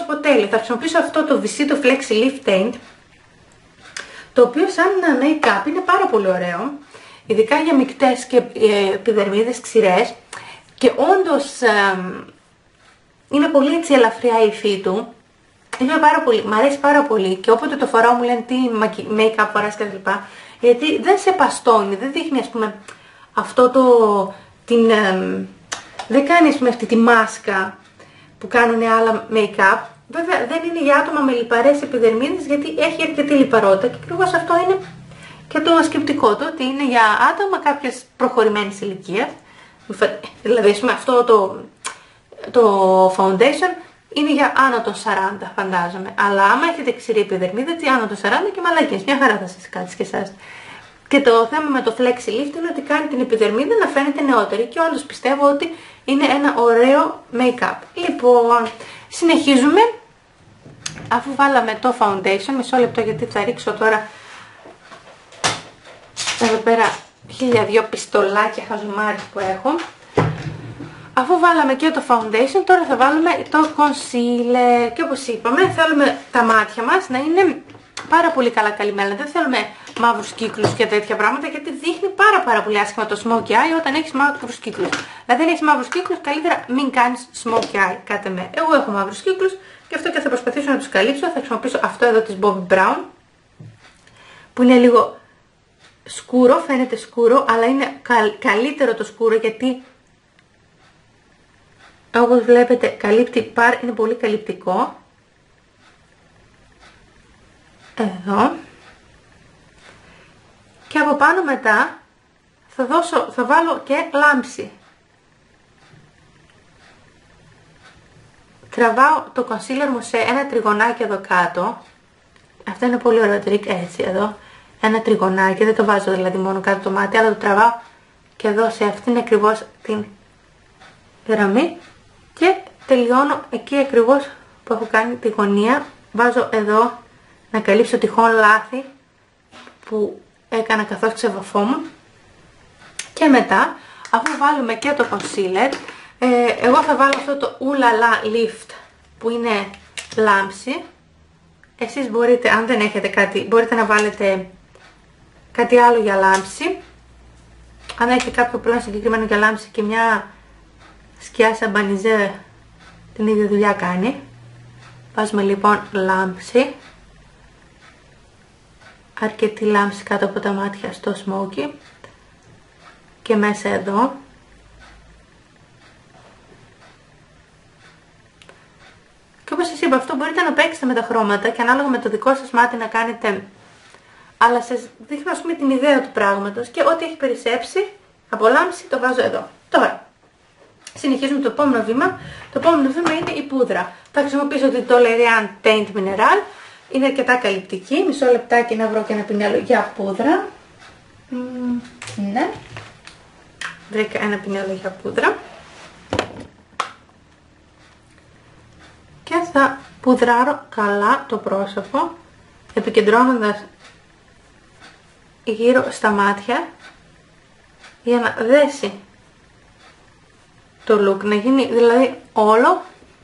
πρόσωπο τέλειο. Θα χρησιμοποιήσω αυτό το Visito Flexi Lift Tint, το οποίο σαν make-up είναι πάρα πολύ ωραίο, ειδικά για μικτές και επιδερμίδες ξηρές, και όντως είναι πολύ έτσι ελαφριά η υφή του. Μ' αρέσει πάρα πολύ και όποτε το φοράω μου λένε τι make-up φοράς και τα λοιπά, γιατί δεν σε παστώνει, δεν δείχνει ας πούμε αυτό δεν κάνει ας πούμε αυτή τη μάσκα που κάνουν άλλα make-up. Βέβαια δεν είναι για άτομα με λιπαρές επιδερμίδες, γιατί έχει αρκετή λιπαρότητα και ακριβώς αυτό είναι και το σκεπτικό του, ότι είναι για άτομα κάποιες προχωρημένης ηλικίας. Δηλαδή ας πούμε αυτό το foundation είναι για άνω των 40 φαντάζομαι, αλλά άμα έχετε ξηρή επιδερμίδα, έτσι άνω των 40 και μαλακίες, μια χαρά θα σας κάτσει και εσάς. Και το θέμα με το Flexi Lift είναι ότι κάνει την επιδερμίδα να φαίνεται νεότερη και όντως πιστεύω ότι είναι ένα ωραίο make-up. Λοιπόν, συνεχίζουμε. Αφού βάλαμε το foundation, μισό λεπτό γιατί θα ρίξω τώρα εδώ πέρα 1002 πιστολάκια χαζομάρες που έχω. Αφού βάλαμε και το foundation, τώρα θα βάλουμε το concealer. Και όπως είπαμε, θέλουμε τα μάτια μας να είναι πάρα πολύ καλά καλυμμένα. Δεν θέλουμε μαύρους κύκλους και τέτοια πράγματα, γιατί δείχνει πάρα πολύ άσχημα το smokey eye όταν έχεις μαύρους κύκλους. Δηλαδή, αν έχεις μαύρους κύκλους, καλύτερα μην κάνεις smokey eye, κάτε με. Εγώ έχω μαύρους κύκλους και αυτό και θα προσπαθήσω να τους καλύψω. Θα χρησιμοποιήσω αυτό εδώ της Bobbi Brown, που είναι λίγο σκούρο, φαίνεται σκούρο, αλλά είναι καλύτερο το σκούρο, γιατί όπως βλέπετε καλύπτει είναι πολύ καλυπτικό. Εδώ. Και από πάνω μετά θα βάλω και λάμψη. Τραβάω το concealer μου σε ένα τριγωνάκι εδώ κάτω. Αυτό είναι πολύ ωραίο τρίκ, έτσι εδώ. Ένα τριγωνάκι, δεν το βάζω δηλαδή μόνο κάτω το μάτι, αλλά το τραβάω και εδώ σε αυτήν ακριβώς την γραμμή. Και τελειώνω εκεί ακριβώς που έχω κάνει τη γωνία. Βάζω εδώ να καλύψω τυχόν λάθη που έκανα καθώς ξεβαφόμουν. Και μετά, αφού βάλουμε και το concealer, εγώ θα βάλω αυτό το Ooh La La Lift που είναι λάμψη. Εσείς μπορείτε, αν δεν έχετε κάτι, μπορείτε να βάλετε κάτι άλλο για λάμψη. Αν έχετε κάποιο προϊόν συγκεκριμένο για λάμψη και μια σκιά σαμπανιζέ, την ίδια δουλειά κάνει. Βάζουμε λοιπόν λάμψη. Αρκετή λάμψη κάτω από τα μάτια στο smoky. Και μέσα εδώ. Και όπως σας είπα, αυτό μπορείτε να παίξετε με τα χρώματα και ανάλογα με το δικό σας μάτι να κάνετε. Αλλά σας δείχνω ας πούμε την ιδέα του πράγματος και ό,τι έχει περισσέψει από λάμψη το βάζω εδώ. Τώρα, συνεχίζουμε το επόμενο βήμα. Το επόμενο βήμα είναι η πούδρα. Θα χρησιμοποιήσω την Toleriane Teint Mineral. Είναι αρκετά καλυπτική. Μισό λεπτάκι να βρω και ένα πινέλο για πούδρα. Ναι. Βρήκα ένα πινέλο για πούδρα. Και θα πουδράρω καλά το πρόσωπο, επικεντρώνοντας γύρω στα μάτια για να δέσει το look, να γίνει δηλαδή όλο,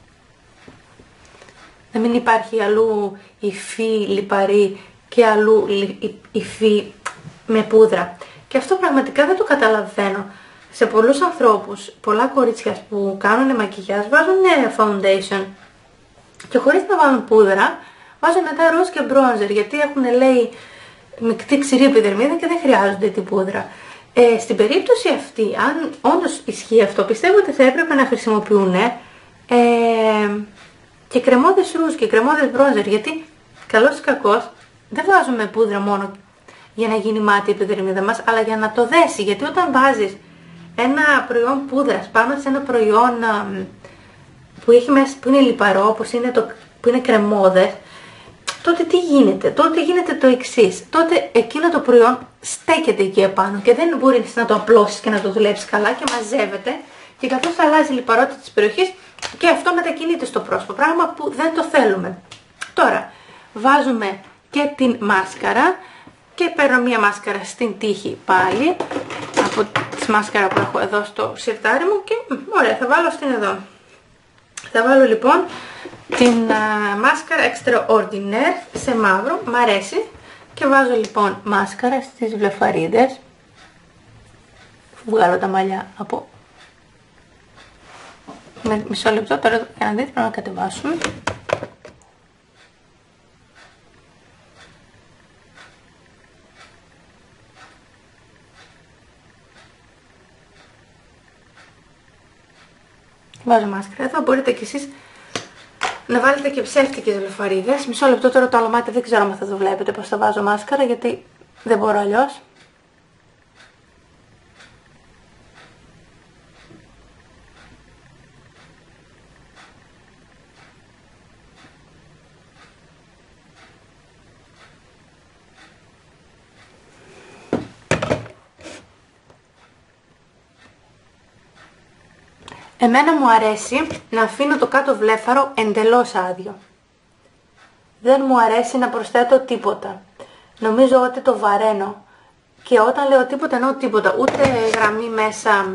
να μην υπάρχει αλλού υφή λιπαρή και αλλού υφή με πούδρα. Και αυτό πραγματικά δεν το καταλαβαίνω. Σε πολλούς ανθρώπους, πολλά κορίτσια που κάνουν μακιγιάζ βάζουν foundation και χωρίς να βάλουν πούδρα βάζουν μετά ροζ και bronzer, γιατί έχουν λέει μεικτή ξηρή επιδερμίδα και δεν χρειάζονται την πούδρα. Στην περίπτωση αυτή, αν όντως ισχύει αυτό, πιστεύω ότι θα έπρεπε να χρησιμοποιούν και κρεμόδες ρούζ και κρεμόδες bronzer, γιατί καλώς ή κακώς δεν βάζουμε πούδρα μόνο για να γίνει μάτι η επιδερμίδα μας, αλλά για να το δέσει, γιατί όταν βάζεις ένα προϊόν πούδρας πάνω σε ένα προϊόν που έχει μέσα, που είναι λιπαρό, όπως είναι που είναι κρεμόδες, τότε τι γίνεται? Τότε γίνεται το εξής. Τότε εκείνο το προϊόν στέκεται εκεί επάνω και δεν μπορείς να το απλώσεις και να το δουλέψεις καλά και μαζεύεται, και καθώς αλλάζει η λιπαρότητα της περιοχής και αυτό μετακινείται στο πρόσωπο, πράγμα που δεν το θέλουμε. Τώρα βάζουμε και την μάσκαρα και παίρνω μία μάσκαρα στην τύχη πάλι από τη μάσκαρα που έχω εδώ στο σιρτάρι μου και ωραία, θα βάλω αυτήν εδώ. Θα βάλω λοιπόν την μάσκαρα Extraordinaire σε μαύρο, μ' αρέσει. Και βάζω λοιπόν μάσκαρα στις βλεφαρίδες. Βγάλω τα μαλλιά από... Μισό λεπτό τώρα για να δείτε, πρέπει να κατεβάσουμε. Βάζω μάσκαρα εδώ, μπορείτε κι εσείς να βάλετε και ψεύτικες βλεφαρίδες. Μισό λεπτό τώρα, το άλλο μάτι δεν ξέρω αν θα το βλέπετε πως θα βάζω μάσκαρα, γιατί δεν μπορώ αλλιώς. Εμένα μου αρέσει να αφήνω το κάτω βλέφαρο εντελώς άδειο. Δεν μου αρέσει να προσθέτω τίποτα. Νομίζω ότι το βαραίνω. Και όταν λέω τίποτα εννοώ τίποτα. Ούτε γραμμή μέσα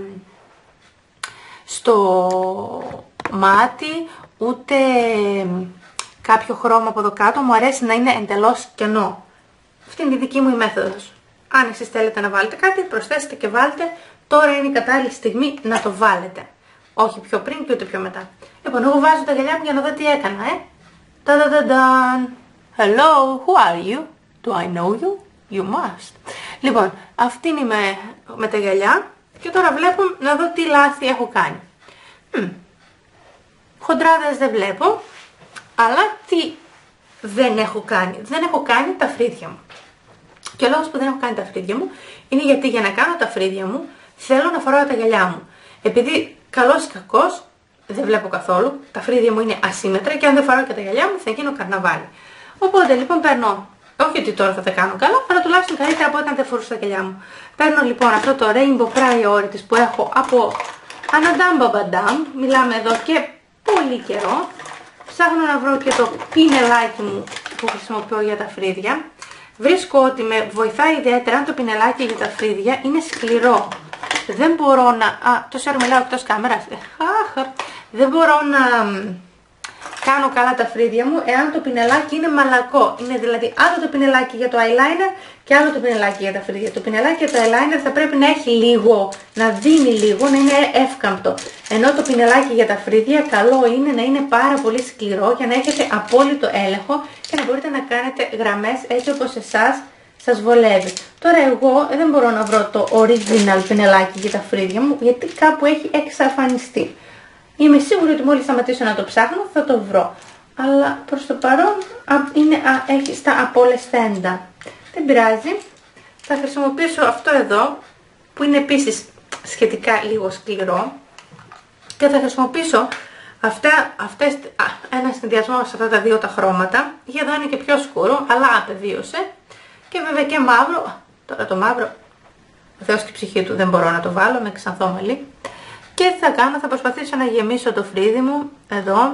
στο μάτι, ούτε κάποιο χρώμα από εδώ κάτω. Μου αρέσει να είναι εντελώς κενό. Αυτή είναι η δική μου η μέθοδος. Αν εσείς θέλετε να βάλετε κάτι, προσθέστε και βάλτε. Τώρα είναι η κατάλληλη στιγμή να το βάλετε. Όχι πιο πριν και ούτε πιο μετά. Λοιπόν, εγώ βάζω τα γυαλιά μου για να δω τι έκανα, Τανταντανταν. Hello, who are you? Do I know you? You must. Λοιπόν, αυτή είναι με τα γυαλιά και τώρα βλέπω να δω τι λάθη έχω κάνει. Χοντράδες δεν βλέπω, αλλά τι δεν έχω κάνει. Δεν έχω κάνει τα φρύδια μου. Και ο λόγος που δεν έχω κάνει τα φρύδια μου είναι γιατί για να κάνω τα φρύδια μου θέλω να φοράω τα γυαλιά μου. Επειδή καλός ή κακός δεν βλέπω καθόλου, τα φρύδια μου είναι ασύμμετρα και αν δεν φοράω και τα γυαλιά μου θα γίνω καρναβάλι. Οπότε λοιπόν παίρνω, όχι ότι τώρα θα τα κάνω καλά, αλλά τουλάχιστον καλύτερα από όταν δεν φορούσα τα γυαλιά μου. Παίρνω λοιπόν αυτό το Rainbow Priorities που έχω από Anadam Babadam, μιλάμε εδώ και πολύ καιρό. Ψάχνω να βρω και το πινελάκι μου που χρησιμοποιώ για τα φρύδια. Βρίσκω ότι με βοηθάει ιδιαίτερα αν το πινελάκι για τα φρύδια είναι σκληρό. Δεν μπορώ να... τόση ώρα μιλάω εκτός κάμερας. Δεν μπορώ να κάνω καλά τα φρύδια μου εάν το πινελάκι είναι μαλακό. Είναι δηλαδή άλλο το πινελάκι για το eyeliner και άλλο το πινελάκι για τα φρύδια. Το πινελάκι για το eyeliner θα πρέπει να έχει λίγο, να δίνει λίγο, να είναι εύκαμπτο. Ενώ το πινελάκι για τα φρύδια καλό είναι να είναι πάρα πολύ σκληρό για να έχετε απόλυτο έλεγχο και να μπορείτε να κάνετε γραμμές έτσι όπως εσάς σας βολεύει. Τώρα εγώ δεν μπορώ να βρω το original πινελάκι για τα φρύδια μου γιατί κάπου έχει εξαφανιστεί. Είμαι σίγουρη ότι μόλις σταματήσω να το ψάχνω θα το βρω. Αλλά προς το παρόν έχει στα απολεσθέντα. Δεν πειράζει. Θα χρησιμοποιήσω αυτό εδώ που είναι επίσης σχετικά λίγο σκληρό. Και θα χρησιμοποιήσω ένα συνδυασμό σε αυτά τα δύο τα χρώματα. Για εδώ είναι και πιο σκούρο, αλλά απεβίωσε. Και βέβαια και μαύρο. Τώρα το μαύρο, ο Θεός και η ψυχή του δεν μπορώ να το βάλω με ξανθό μαλλί. Και τι θα κάνω, θα προσπαθήσω να γεμίσω το φρύδι μου εδώ.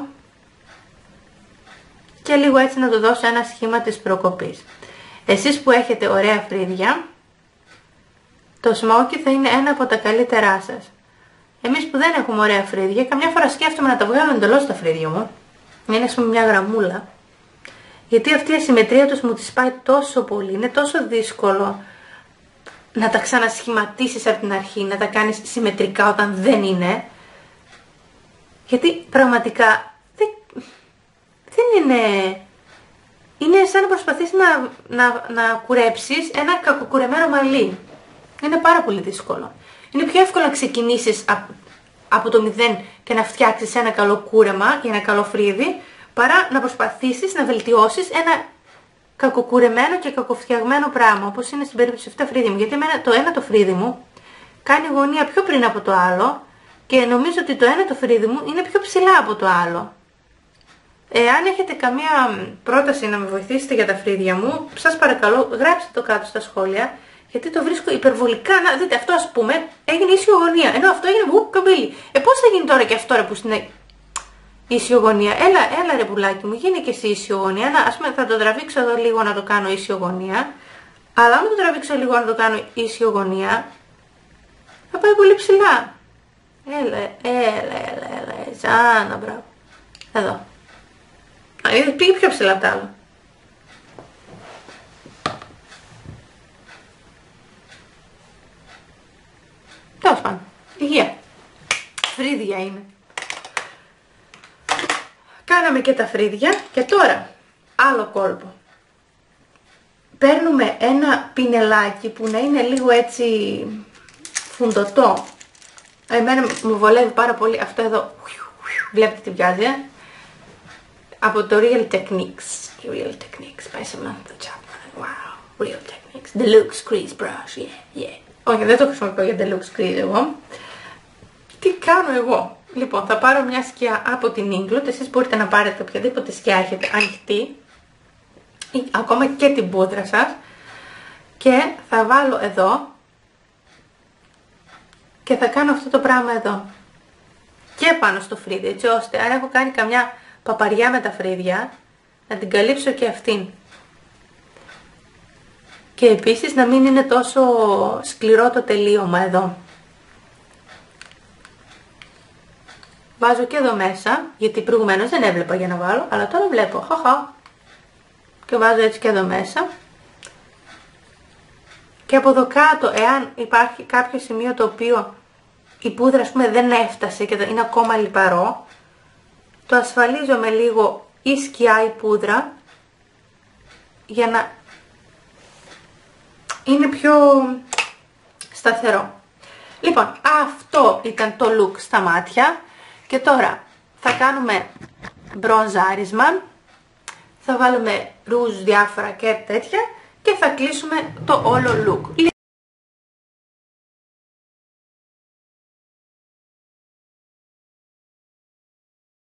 Και λίγο έτσι να του δώσω ένα σχήμα της προκοπής. Εσείς που έχετε ωραία φρύδια, το smoky θα είναι ένα από τα καλύτερά σας. Εμείς που δεν έχουμε ωραία φρύδια, καμιά φορά σκέφτομαι να τα βγάλω εντελώς τα φρύδια μου. Είναι ας πούμε μια γραμμούλα. Γιατί αυτή η ασυμμετρία τους μου τη πάει τόσο πολύ, είναι τόσο δύσκολο να τα ξανασχηματίσεις από την αρχή, να τα κάνεις συμμετρικά όταν δεν είναι. Γιατί πραγματικά δεν είναι... Είναι σαν να προσπαθείς να κουρέψεις ένα κακοκουρεμένο μαλλί. Είναι πάρα πολύ δύσκολο. Είναι πιο εύκολο να ξεκινήσεις από το μηδέν και να φτιάξεις ένα καλό κούρεμα και ένα καλό φρύδι, παρά να προσπαθήσεις να βελτιώσεις ένα κακοκουρεμένο και κακοφτιαγμένο πράγμα, όπως είναι στην περίπτωση αυτά φρύδι μου. Γιατί εμένα το ένα το φρύδι μου κάνει γωνία πιο πριν από το άλλο και νομίζω ότι το ένα το φρύδι μου είναι πιο ψηλά από το άλλο. Αν έχετε καμία πρόταση να με βοηθήσετε για τα φρύδια μου, σας παρακαλώ γράψτε το κάτω στα σχόλια, γιατί το βρίσκω υπερβολικά. Να δείτε, αυτό ας πούμε έγινε ίσιο γωνία, ενώ αυτό έγινε καμπύλη. Πώς θα γίνει τώρα και αυτό ρε που είναι ίσιο γωνία? Έλα ρε πουλάκι μου, γίνει και εσύ ίσιο γωνία. Ας πούμε θα το τραβήξω εδώ λίγο να το κάνω ίσιο γωνία, αλλά αν το τραβήξω λίγο να το κάνω ίσιο γωνία, θα πάει πολύ ψηλά. Έλα, Ζάνα, μπράβο. Εδώ. Πήγε πιο ψηλά απ' τ' άλλο. Τέλος πάντων. Υγεία. Φρύδια είναι. Κάναμε και τα φρύδια και τώρα άλλο κόλπο. Παίρνουμε ένα πινελάκι που να είναι λίγο έτσι φουντωτό. Εμένα μου βολεύει πάρα πολύ αυτό εδώ. Βλέπετε τι βγάζει, από το Real Techniques. Real Techniques. Πάει σε Samantha Chapman. Wow. Real Techniques. Deluxe Crease Brush. Yeah, yeah. Όχι, δεν το χρησιμοποιώ για Deluxe Crease εγώ. Τι κάνω εγώ? Λοιπόν, θα πάρω μια σκιά από την Inkloot. Εσείς μπορείτε να πάρετε οποιαδήποτε σκιά έχετε ανοιχτή. Ή ακόμα και την πούδρα σας. Και θα βάλω εδώ. Και θα κάνω αυτό το πράγμα εδώ. Και πάνω στο φρύδι, έτσι ώστε αν έχω κάνει καμιά παπαριά με τα φρύδια, να την καλύψω και αυτήν. Και επίσης να μην είναι τόσο σκληρό το τελείωμα εδώ. Βάζω και εδώ μέσα, γιατί προηγουμένως δεν έβλεπα για να βάλω, αλλά τώρα βλέπω. Χαχα. Και βάζω έτσι και εδώ μέσα. Και από εδώ κάτω, εάν υπάρχει κάποιο σημείο το οποίο η πούδρα, ας πούμε, δεν έφτασε και είναι ακόμα λιπαρό, το ασφαλίζω με λίγο ή σκιά ή πούδρα για να είναι πιο σταθερό. Λοιπόν, αυτό ήταν το look στα μάτια και τώρα θα κάνουμε μπρονζάρισμα, θα βάλουμε ρούζ διάφορα και τέτοια και θα κλείσουμε το όλο look.